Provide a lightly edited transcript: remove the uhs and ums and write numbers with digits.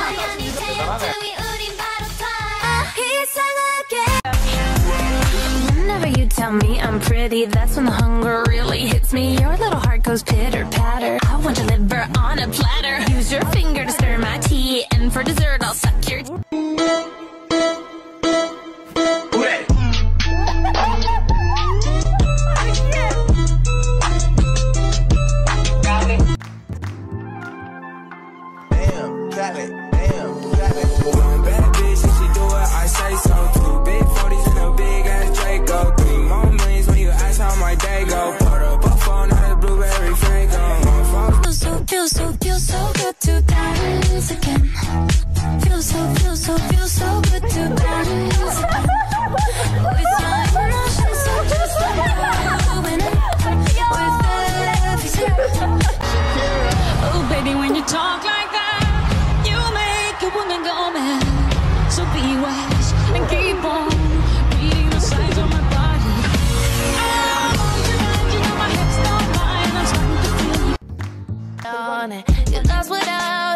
Whenever you tell me I'm pretty, that's when the hunger really hits me. Your little heart goes pitter patter. I want your liver on a platter. Use your finger to stir my tea, and for dessert I'll suck your One bad bitch, if she do it, I say so. 2 big 40s and a big ass Draco. 3 more millions when you ask how my day go. Put up a phone, not a blueberry Franco. Feel so good to dance again. Feel so good to dance again. With my emotions, so just going with everything. Oh baby, when you talk like that, you make a woman go mad. So be wise and keep on reading the signs on my body. You know my hips don't lie, and I'm starting to feel you on it. 'Cause that's what I